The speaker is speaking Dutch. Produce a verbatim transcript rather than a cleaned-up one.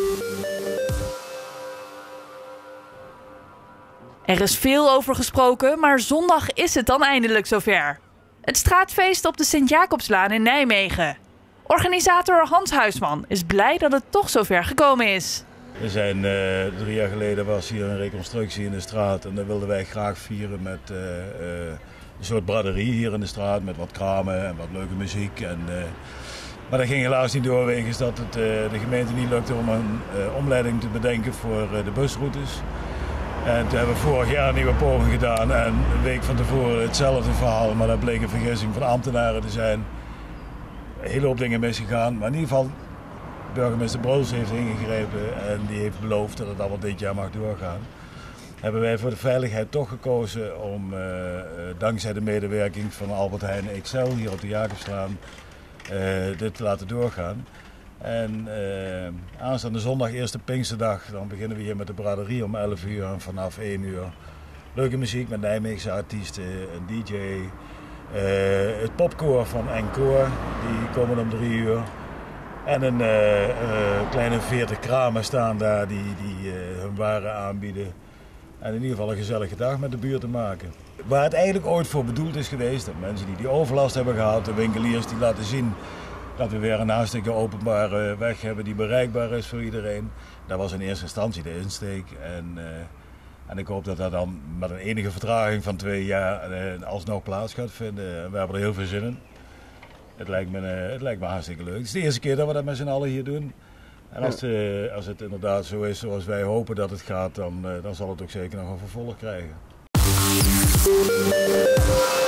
Er is veel over gesproken, maar zondag is het dan eindelijk zover. Het straatfeest op de Sint-Jacobslaan in Nijmegen. Organisator Hans Huisman is blij dat het toch zover gekomen is. Er zijn, uh, drie jaar geleden was hier een reconstructie in de straat en dat wilden wij graag vieren met uh, uh, een soort braderie hier in de straat met wat kramen en wat leuke muziek. En, uh, maar dat ging helaas niet door wegens dat het uh, de gemeente niet lukte om een uh, omleiding te bedenken voor uh, de busroutes. En toen hebben we vorig jaar een nieuwe poging gedaan en een week van tevoren hetzelfde verhaal, maar dat bleek een vergissing van ambtenaren te zijn. Een hele hoop dingen misgegaan, maar in ieder geval burgemeester Broos heeft ingegrepen en die heeft beloofd dat het allemaal dit jaar mag doorgaan. Hebben wij voor de veiligheid toch gekozen om uh, dankzij de medewerking van Albert Heijn X L hier op de Jacobslaan uh, dit te laten doorgaan. En uh, aanstaande zondag, eerste Pinksterdag, dan beginnen we hier met de braderie om elf uur en vanaf één uur. Leuke muziek met Nijmeegse artiesten, een D J, uh, het popkoor van Encore, die komen om drie uur. En een uh, uh, kleine veertig kramen staan daar die, die uh, hun waren aanbieden. En in ieder geval een gezellige dag met de buurt te maken. Waar het eigenlijk ooit voor bedoeld is geweest, dat mensen die die overlast hebben gehad, de winkeliers die laten zien dat we weer een hartstikke openbare weg hebben die bereikbaar is voor iedereen. Dat was in eerste instantie de insteek. En, uh, en ik hoop dat dat dan met een enige vertraging van twee jaar uh, alsnog plaats gaat vinden. We hebben er heel veel zin in. Het lijkt, me, uh, het lijkt me hartstikke leuk. Het is de eerste keer dat we dat met z'n allen hier doen. En als, uh, als het inderdaad zo is zoals wij hopen dat het gaat, dan, uh, dan zal het ook zeker nog een vervolg krijgen.